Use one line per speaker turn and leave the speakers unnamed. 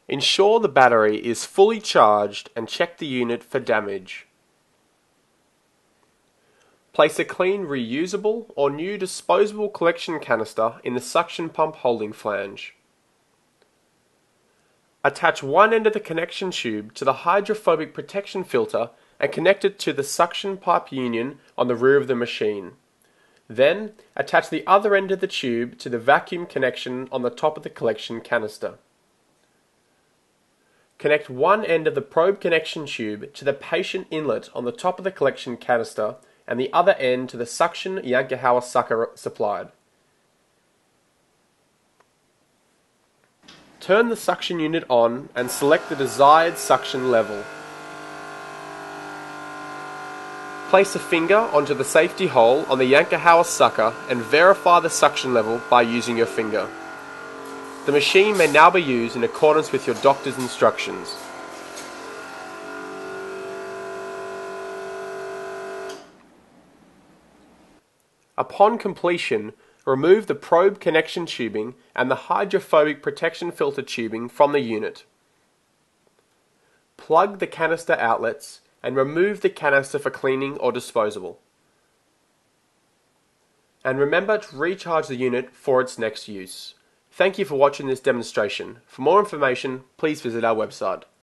Ensure the battery is fully charged and check the unit for damage. Place a clean reusable or new disposable collection canister in the suction pump holding flange. Attach one end of the connection tube to the hydrophobic protection filter and connect it to the suction pipe union on the rear of the machine. Then, attach the other end of the tube to the vacuum connection on the top of the collection canister. Connect one end of the probe connection tube to the patient inlet on the top of the collection canister and the other end to the suction Yankauer sucker supplied. Turn the suction unit on and select the desired suction level. Place a finger onto the safety hole on the Yankauer sucker and verify the suction level by using your finger. The machine may now be used in accordance with your doctor's instructions. Upon completion, remove the probe connection tubing and the hydrophobic protection filter tubing from the unit. Plug the canister outlets and remove the canister for cleaning or disposal. And remember to recharge the unit for its next use. Thank you for watching this demonstration. For more information, please visit our website.